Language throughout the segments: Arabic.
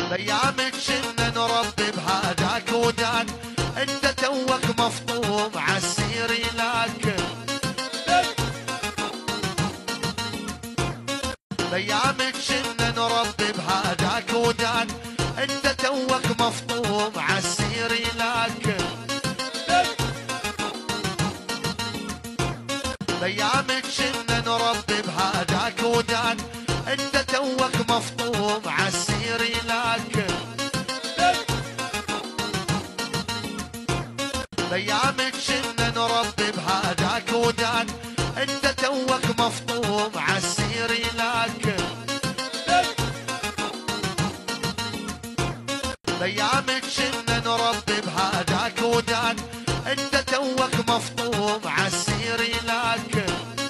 بايامك كنا نربي بهداك وداك، انت توك مفطوم عالسير لك. بايامك كنا نربي بهداك وداك، انت توك مفطوم عالسير لك. بايامك كنا نربي بهداك وداك، انت توك مفطوم عالسير لك. بايامك كنا نربي بهداك وداك، انت توك مفطوم عالسير لك. بايامك كنا نربي بهداك وداك، انت توك مفطوم عالسير لك.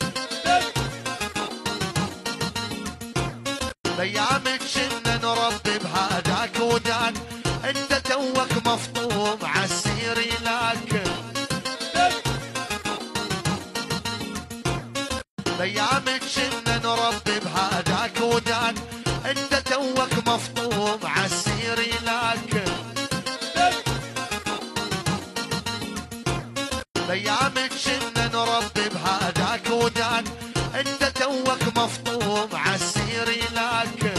بايامك كنا نربي بهداك وداك، انت توك مفطوم عالسير لك. بايامك كنا نربي بهداك وداك، انت توك مفطوم عالسير لك. بايامك كنا نربي بهداك وداك، انت توك مفطوم عالسير لك.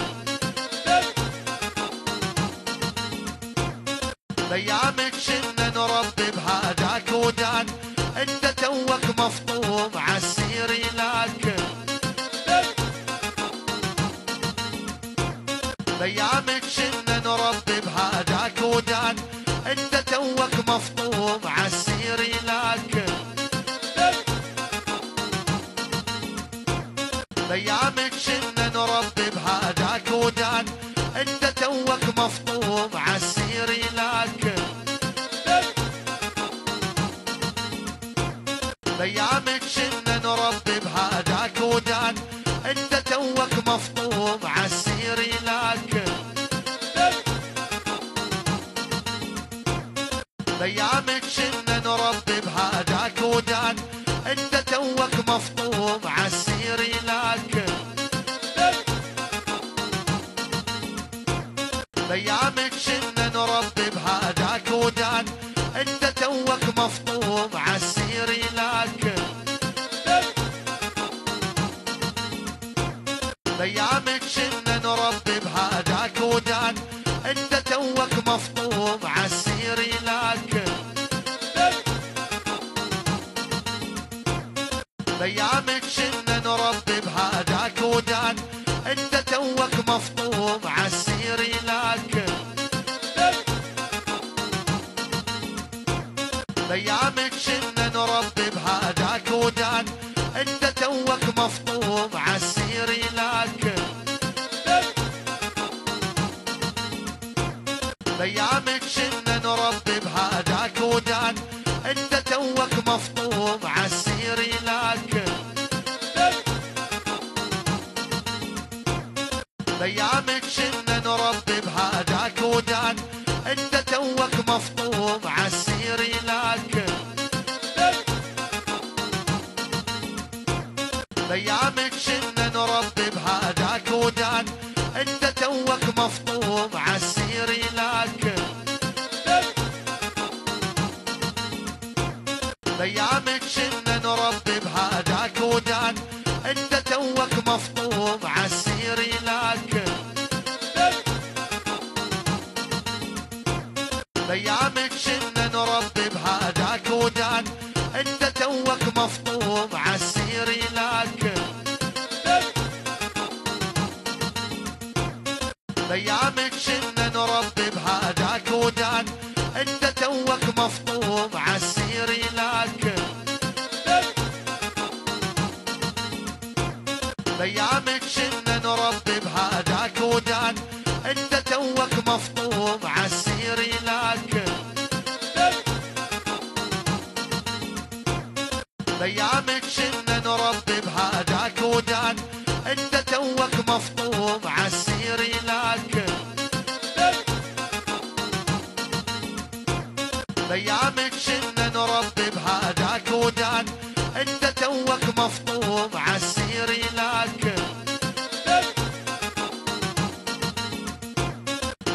بايامك كنا نربي بهداك وداك، انت توك مفطوم عالسير لك. بايامك كنا نربي بهداك وداك، انت توك مفطوم عالسير لك. بايامك كنا نربي بهداك وداك، انت توك مفطوم عالسير لك. بايامك كنا نربي بهداك وداك، انت توك مفطوم عالسير لك. بايامك كنا نربي بهداك وداك، انت توك مفطوم عالسير لك. بايامك كنا نربي بهداك وداك، انت توك مفطوم عالسير لك. بايامك كنا نربي بهداك وداك، انت توك مفطوم عالسير لك. بايامك كنا نربي بهداك وداك، انت توك مفطوم عالسير لك. بايامك كنا نربي بهداك وداك، انت توك مفطوم عالسير لك. بايامك كنا نربي بهداك وداك، انت توك مفطوم عالسير لك. بايامك كنا نربي بهداك وداك، انت توك مفطوم عالسير لك. بايامك كنا نربي بهداك وداك، انت توك مفطوم عالسير لك. بايامك كنا نربي بهداك وداك، انت توك مفطوم عالسير لك. بايامك كنا نربي بهداك وداك، انت توك مفطوم عالسير لك. بايامك كنا نربي بهداك وداك، انت توك مفطوم عالسير لك. بايامك كنا نربي بهداك وداك، انت توك مفطوم عالسير لك. بايامك كنا نربي بهداك وداك، انت توك مفطوم عالسير لك. بايامك كنا نربي بهداك وداك، انت توك مفطوم عالسير لك.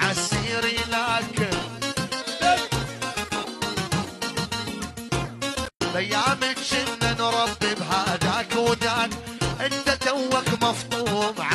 عالسير لك. بأيامك شنا نربي بهداك وداك، انت توك مفطوم